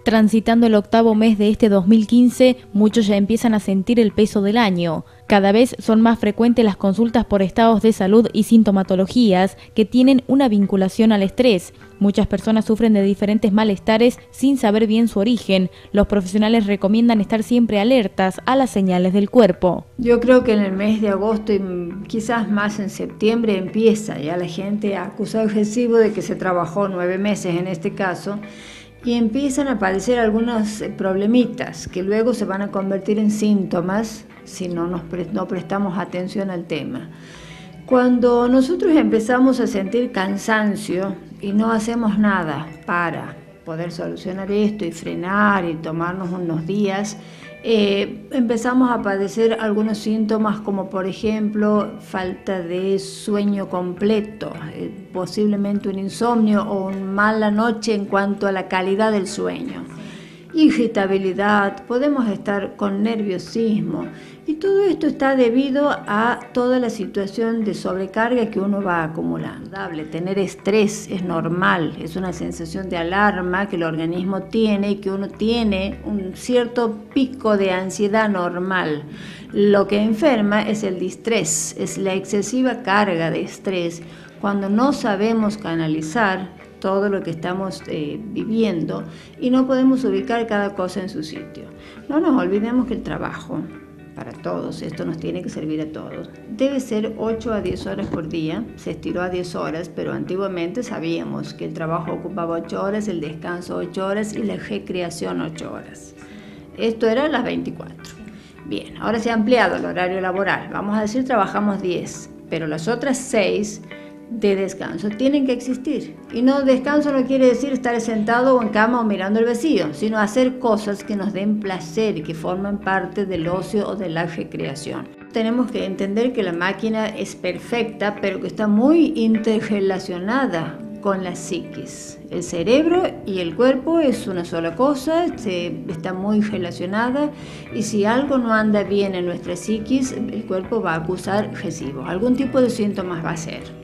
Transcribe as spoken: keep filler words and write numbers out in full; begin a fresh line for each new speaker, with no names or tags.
Transitando el octavo mes de este dos mil quince, muchos ya empiezan a sentir el peso del año. Cada vez son más frecuentes las consultas por estados de salud y sintomatologías que tienen una vinculación al estrés. Muchas personas sufren de diferentes malestares sin saber bien su origen. Los profesionales recomiendan estar siempre alertas a las señales del cuerpo.
Yo creo que en el mes de agosto y quizás más en septiembre empieza ya la gente a acusar el recibo de que se trabajó nueve meses en este caso, y empiezan a aparecer algunos problemitas que luego se van a convertir en síntomas si no, nos pre- no prestamos atención al tema. Cuando nosotros empezamos a sentir cansancio y no hacemos nada para poder solucionar esto y frenar y tomarnos unos días, eh, empezamos a padecer algunos síntomas como por ejemplo falta de sueño completo, eh, posiblemente un insomnio o una mala noche en cuanto a la calidad del sueño, irritabilidad, podemos estar con nerviosismo, y todo esto está debido a toda la situación de sobrecarga que uno va acumulando. Tener estrés es normal, es una sensación de alarma que el organismo tiene y que uno tiene un cierto pico de ansiedad normal. Lo que enferma es el distrés, es la excesiva carga de estrés cuando no sabemos canalizar todo lo que estamos eh, viviendo y no podemos ubicar cada cosa en su sitio. No nos olvidemos que el trabajo, para todos, esto nos tiene que servir a todos, debe ser ocho a diez horas por día. Se estiró a diez horas, pero antiguamente sabíamos que el trabajo ocupaba ocho horas, el descanso ocho horas y la recreación ocho horas. Esto era las veinticuatro. Bien, ahora se ha ampliado el horario laboral. Vamos a decir trabajamos diez, pero las otras seis de descanso tienen que existir. Y no descanso no quiere decir estar sentado o en cama o mirando el vacío, sino hacer cosas que nos den placer y que forman parte del ocio o de la recreación. Tenemos que entender que la máquina es perfecta, pero que está muy interrelacionada con la psiquis. El cerebro y el cuerpo es una sola cosa, se, está muy relacionada, y si algo no anda bien en nuestra psiquis, el cuerpo va a acusar residuos, algún tipo de síntomas va a ser.